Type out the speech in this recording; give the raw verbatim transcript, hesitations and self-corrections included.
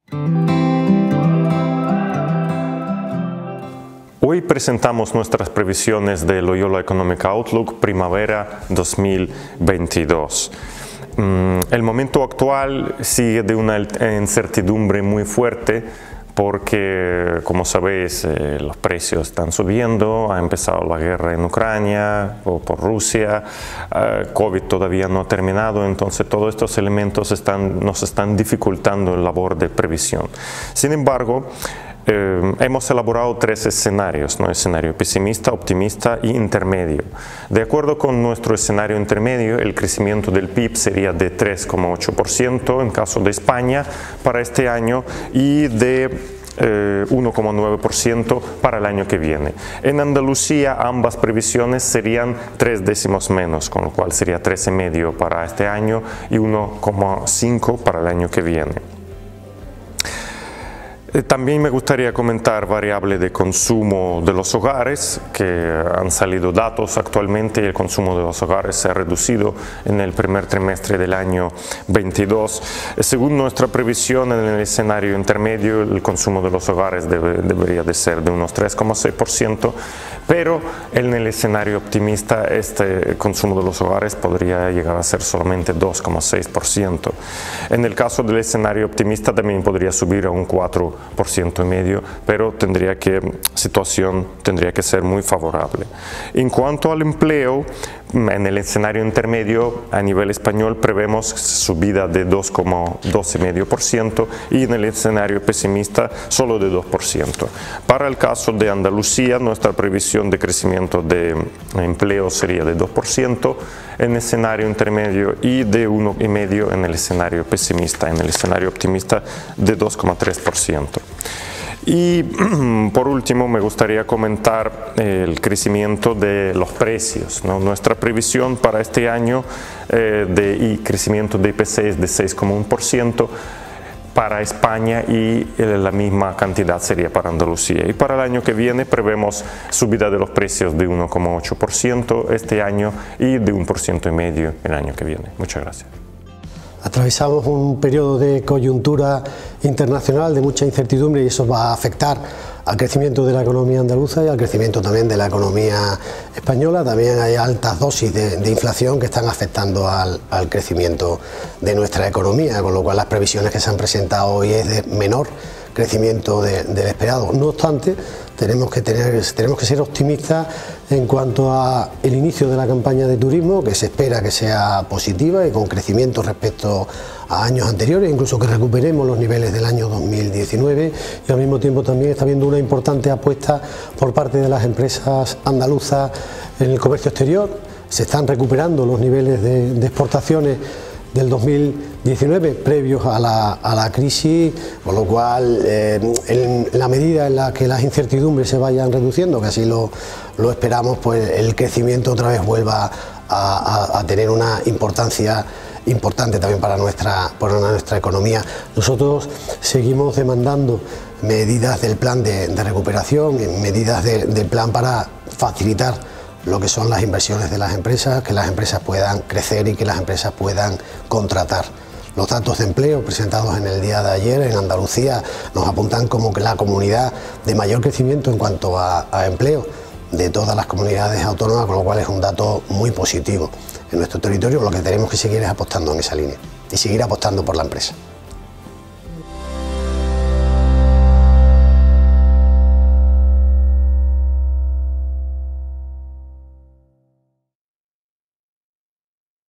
Hoy presentamos nuestras previsiones de Loyola Economic Outlook Primavera dos mil veintidós. El momento actual sigue de una incertidumbre muy fuerte porque, como sabéis, eh, los precios están subiendo, ha empezado la guerra en Ucrania o por Rusia, eh, COVID todavía no ha terminado, entonces todos estos elementos están, nos están dificultando la labor de previsión. Sin embargo, Eh, hemos elaborado tres escenarios, ¿no? Escenario pesimista, optimista y intermedio. De acuerdo con nuestro escenario intermedio, el crecimiento del P I B sería de tres coma ocho por ciento en caso de España para este año y de eh, uno coma nueve por ciento para el año que viene. En Andalucía ambas previsiones serían tres décimos menos, con lo cual sería tres coma cinco para este año y uno coma cinco para el año que viene. También me gustaría comentar variable de consumo de los hogares, que han salido datos actualmente y el consumo de los hogares se ha reducido en el primer trimestre del año veintidós. Según nuestra previsión en el escenario intermedio, el consumo de los hogares debe, debería de ser de unos tres coma seis por ciento, pero en el escenario optimista este consumo de los hogares podría llegar a ser solamente dos coma seis por ciento. En el caso del escenario optimista también podría subir a un cuatro por ciento y medio, pero tendría que, situación tendría que ser muy favorable. En cuanto al empleo, en el escenario intermedio a nivel español prevemos subida de dos coma doce coma cinco por ciento y en el escenario pesimista solo de dos por ciento. Para el caso de Andalucía, nuestra previsión de crecimiento de empleo sería de dos por ciento en el escenario intermedio y de uno coma cinco por ciento en el escenario pesimista, en el escenario optimista de dos coma tres por ciento. Y por último me gustaría comentar el crecimiento de los precios, ¿no? Nuestra previsión para este año eh, de y crecimiento de I P C es de seis coma uno por ciento para España y eh, la misma cantidad sería para Andalucía. Y para el año que viene prevemos subida de los precios de uno coma ocho por ciento este año y de un por ciento y medio el año que viene. Muchas gracias. Atravesamos un periodo de coyuntura internacional de mucha incertidumbre y eso va a afectar al crecimiento de la economía andaluza y al crecimiento también de la economía española. También hay altas dosis de, de inflación que están afectando al, al crecimiento de nuestra economía, con lo cual las previsiones que se han presentado hoy es de menor crecimiento de, del esperado. No obstante, tenemos que, tener, tenemos que ser optimistas en cuanto al inicio de la campaña de turismo, que se espera que sea positiva y con crecimiento respecto a años anteriores, incluso que recuperemos los niveles del año dos mil diecinueve, y al mismo tiempo también está habiendo una importante apuesta por parte de las empresas andaluzas en el comercio exterior. Se están recuperando los niveles de, de exportaciones del dos mil diecinueve previos a la, a la crisis, con lo cual eh, en la medida en la que las incertidumbres se vayan reduciendo, que así lo, lo esperamos, pues el crecimiento otra vez vuelva a, a, a tener una importancia importante también para nuestra, para nuestra economía. Nosotros seguimos demandando medidas del plan de, de recuperación, medidas de, del plan para facilitar lo que son las inversiones de las empresas, que las empresas puedan crecer y que las empresas puedan contratar. Los datos de empleo presentados en el día de ayer en Andalucía nos apuntan como que la comunidad de mayor crecimiento en cuanto a, a empleo de todas las comunidades autónomas, con lo cual es un dato muy positivo. En nuestro territorio lo que tenemos que seguir es apostando en esa línea y seguir apostando por la empresa.